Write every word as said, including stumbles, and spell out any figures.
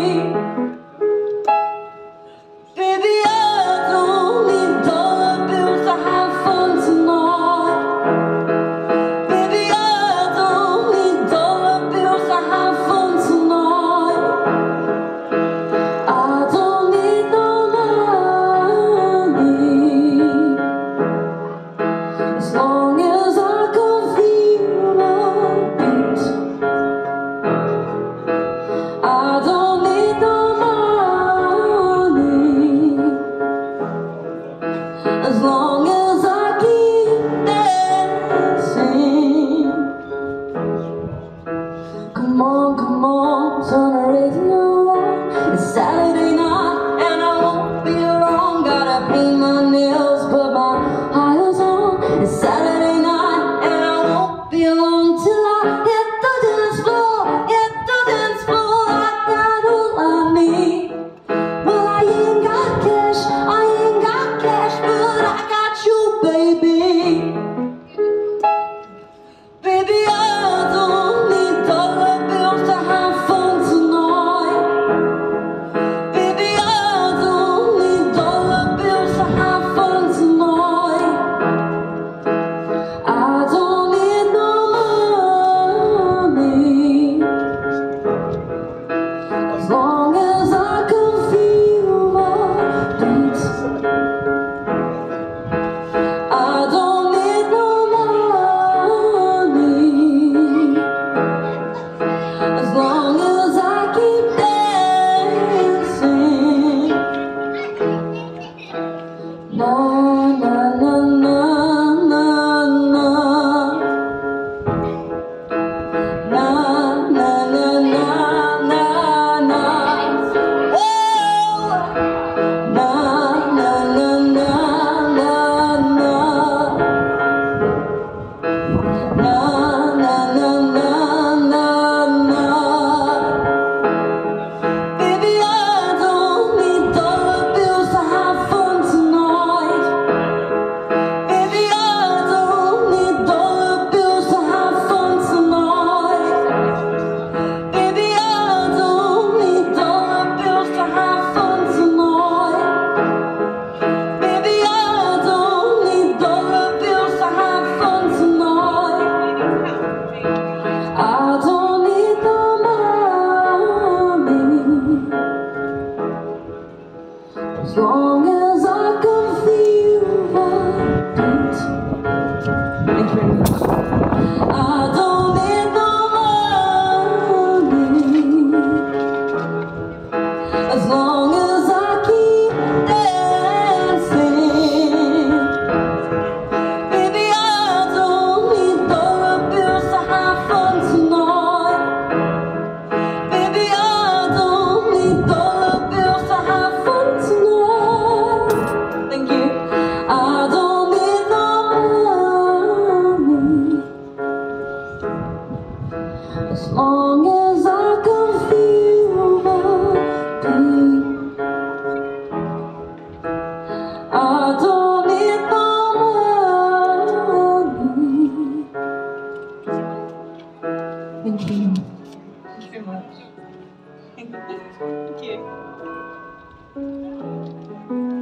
Baby, I don't need dollar bills to have fun tonight. Baby, I don't need dollar bills to have fun tonight. I don't need no money, as long as I can feel the beat. I don't need no money, as long as I keep dancing. Come on, come on, turn the radio on. It's Saturday night and I won't be long. Gotta paint my nails, put my highs on. It's Saturday night and I won't be long till I hit the dance floor, hit the dance floor. I got all I need. Well, I ain't got cash, I ain't got cash, but I got you, baby. Baby, I don't need dollar bills to have fun tonight. Baby, I don't need dollar bills to have fun tonight. I don't need no money, as long as I can feel my beat. I don't need no money, as long as I keep dancing. Na na na na na na. Na na na na na na. Oh. Na na na na na na. Na na na na na na. Baby, I don't need dollar bills to have fun tonight. Baby, I don't need dollar bills to have fun tonight. Baby, I don't need dollar bills to have fun tonight. Baby, I don't need dollar bills to have fun tonight. I don't need no money, as long as I can feel the beat. Thank you very much. I don't need no money, as long as I keep dancing. Baby, I don't need dollar bills to have fun tonight. Baby, I don't need dollar bills to have fun tonight. Thank you. I don't need no money, as long as I can feel the beat. I don't need no money. Thank you. Thank you very much. Thank you.